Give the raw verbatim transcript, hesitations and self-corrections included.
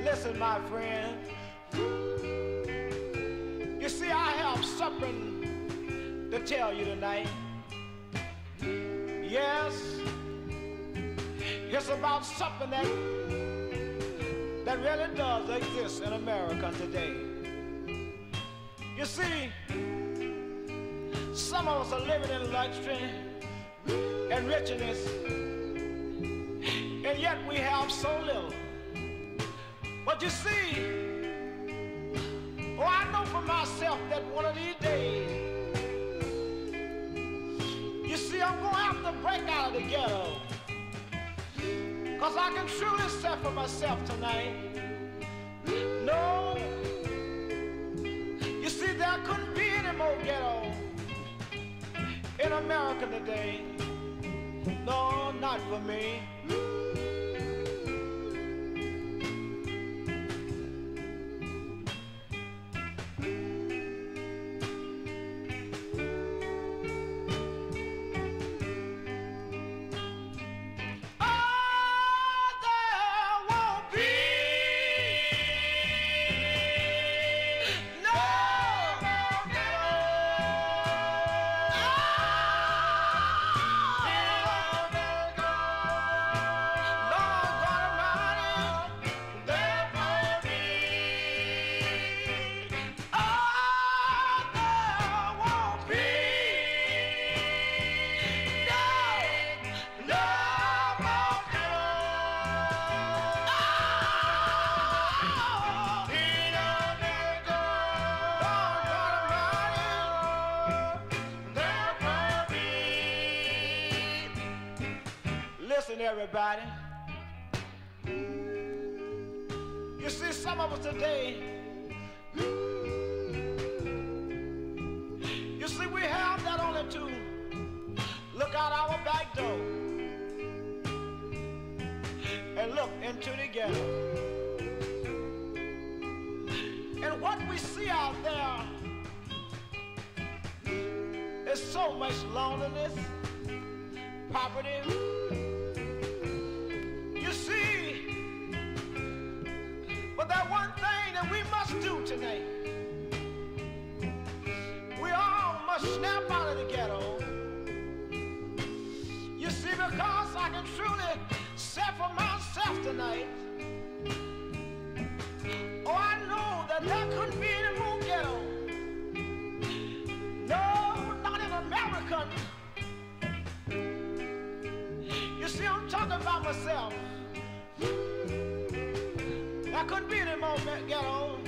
Listen, my friend. You see, I have something to tell you tonight. Yes, it's about something that that really does exist in America today. You see, some of us are living in luxury and richness, and yet we have so little. But you see, oh, I know for myself that one of these days, you see, I'm going to have to break out of the ghetto, because I can truly say for myself tonight, no, you see, there couldn't be any more ghetto in America today. No, not for me. Listen, everybody. You see, some of us today, you see, we have that only to look out our back door and look into the ghetto. And what we see out there is so much loneliness, poverty. But that one thing that we must do tonight, we all must snap out of the ghetto. You see, because I can truly say for myself tonight, oh, I know that there couldn't be any more ghetto. No, not in America. You see, I'm talking about myself. I couldn't be any more ghetto.